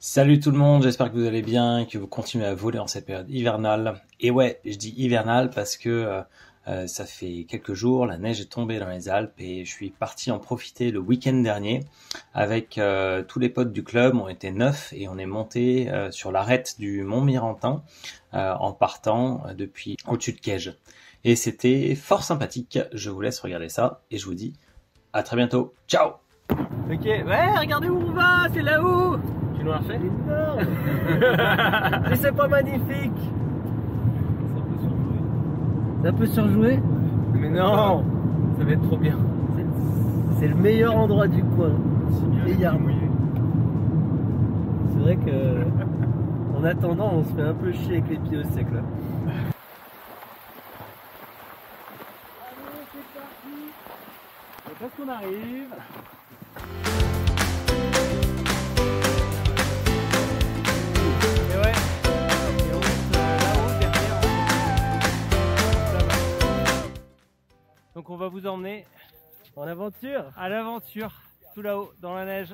Salut tout le monde, j'espère que vous allez bien, que vous continuez à voler en cette période hivernale. Et ouais, je dis hivernale parce que ça fait quelques jours, la neige est tombée dans les Alpes et je suis parti en profiter le week-end dernier avec tous les potes du club. On était 9 et on est monté sur l'arête du Mont Mirantin en partant depuis au-dessus de Caige. Et c'était fort sympathique, je vous laisse regarder ça et je vous dis à très bientôt. Ciao! Ok, ouais, regardez où on va, c'est là-haut. Tu nous l'as fait? Énorme. Mais c'est pas magnifique. Ça peut surjouer. Mais non, ça va être trop bien. C'est le meilleur endroit du coin. C'est vrai que en attendant, on se fait un peu chier avec les pieds au sec là. Allez, c'est parti. Parce qu'on arrive. Et ouais. Et on est là-haut derrière. Là-bas. Donc on va vous emmener En aventure. à l'aventure, tout là-haut, dans la neige.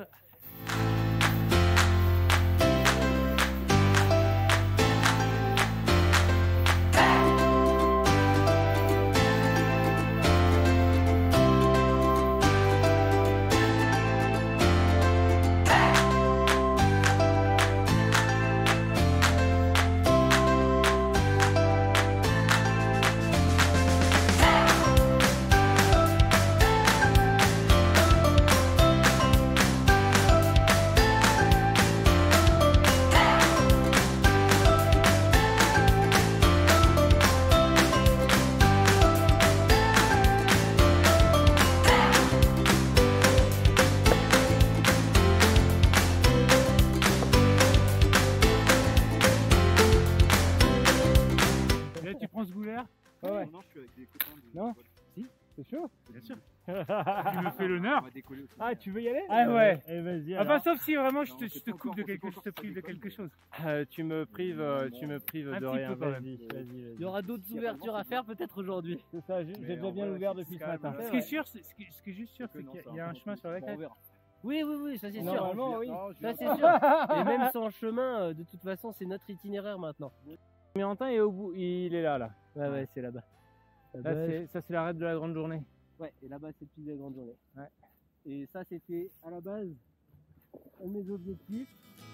Là tu prends ce goût-là? Ouais. Non, je suis avec des copains de... Non? Si? C'est chaud? Bien sûr. Tu me fais l'honneur? On va décoller aussi. Ah, tu veux y aller? Ah ouais. Eh, vas-y. Ah bah alors. sauf si vraiment je Non, te c'est pas coupe de encore, quelque c'est chose, pas je te prive de encore quelque chose. Tu me prives Un de petit rien. peu quand même. Vas-y. Il y aura d'autres ouvertures à faire peut-être aujourd'hui. C'est ça, j'ai Mais déjà en bien vrai, ouvert c'est depuis ce quand même- matin. Ce qui est sûr, ce qui est juste sûr, c'est Non, qu'il c'est y a un chemin sur la Bon, crête. on verra. Oui, ça c'est sûr. Normalement, oui. Non, je Ça viens c'est pas. sûr. Et même sans chemin, de toute façon, c'est notre itinéraire maintenant. Mirantin est au bout, il est là. Ouais, c'est là-bas. Là, ça c'est l'arrêt de la grande journée. Ouais, et là-bas, c'est le pic de la grande journée. Ouais. Et ça, c'était à la base un de mes objectifs.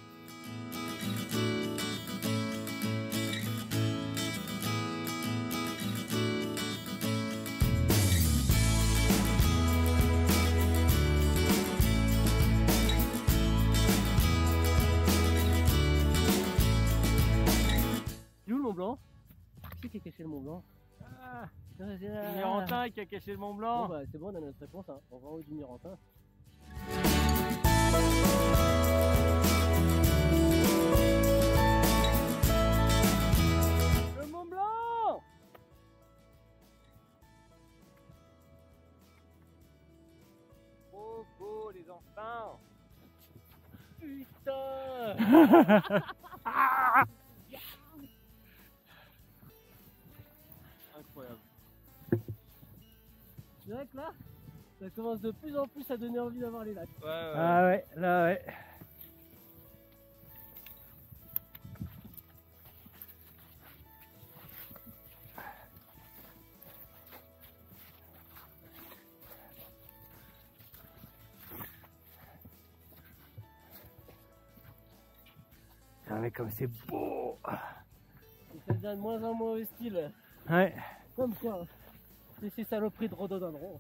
Il est où le Mont Blanc? Qui c'est qui a caché le Mont Blanc? Ah, C'est le Mirantin qui a caché le Mont Bon Blanc. bah c'est bon, on a notre réponse, hein. On va en haut du Mirantin. Le Mont Blanc. Trop beau, les enfants. Putain. Incroyable. C'est vrai que là, ça commence de plus en plus à donner envie d'avoir les lacs. Ah ouais, là ouais. Ah mais comme c'est beau. Et ça devient de moins en moins hostile. Ouais. Comme quoi, c'est ces saloperies de rhododendron.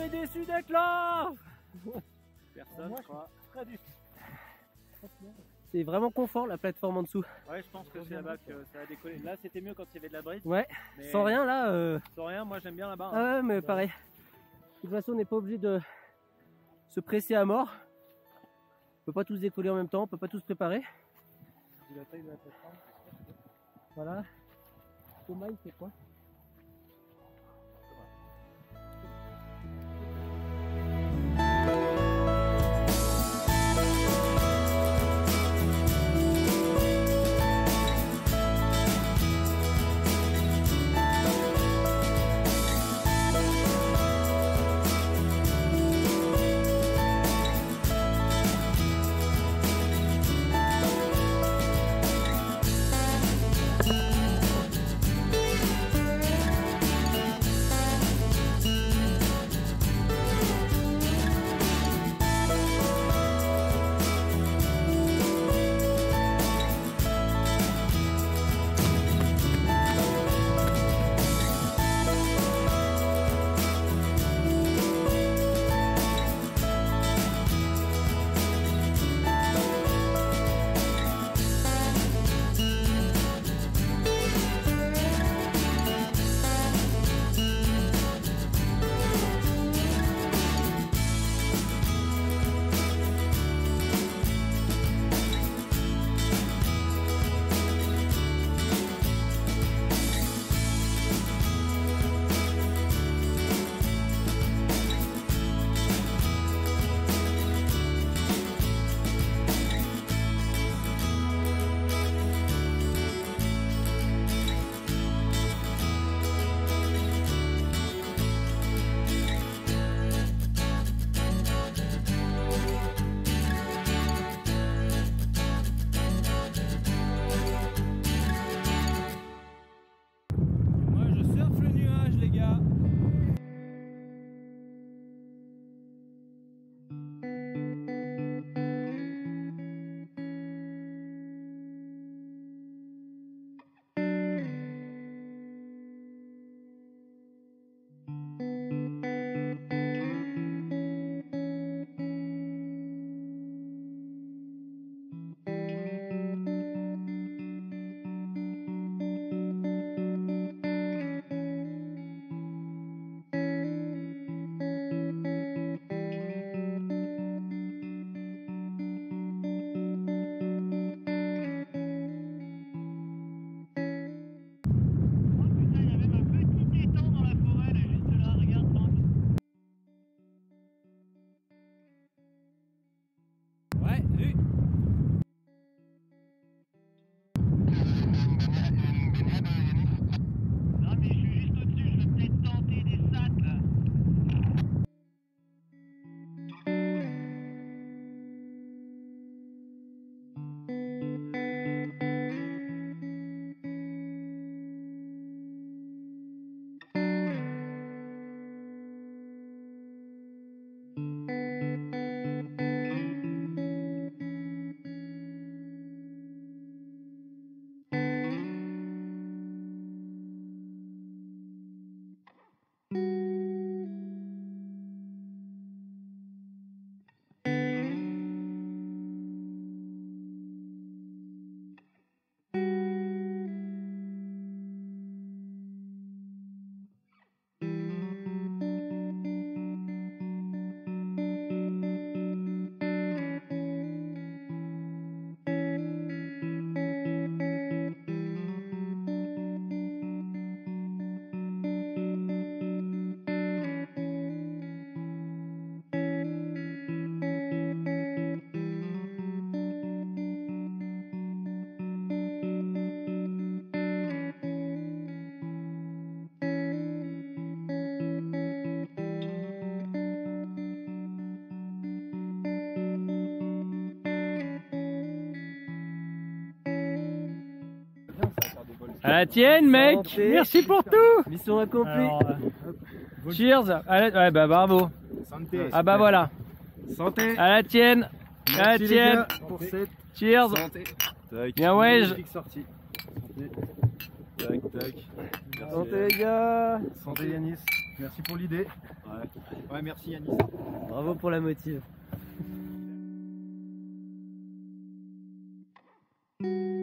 avec là. Personne, Moi, je crois. Très du. C'est vraiment confort la plateforme en dessous. Ouais, je pense que c'est là-bas que ça a décollé. Là, c'était mieux quand il y avait de la brise. Ouais, Mais sans rien là. sans rien, moi j'aime bien là-bas. Hein. Ah ouais, mais pareil. De toute façon, on n'est pas obligé de se presser à mort. On peut pas tous décoller en même temps, on peut pas tous préparer. Vu la taille de la plateforme. Voilà. Thomas, il fait quoi? Moi je surfe le nuage, les gars. Ouais, vu. Non mais je suis juste au-dessus, je vais peut-être tenter des sacs là. À la tienne, mec. Santé. Merci pour tout. Mission accomplie. Alors, cheers. Allez, ouais, bah bravo. Santé. Ah bah voilà. Santé. À la tienne. À la Merci, les tienne. gars, pour cette Cheers. santé. Tac. Bien ouais. Magnifique sortie. Santé. Tac, tac. Merci. Santé les gars. Santé Yanis. Merci pour l'idée. Ouais, merci Yanis. Bravo pour la motive. Ciao.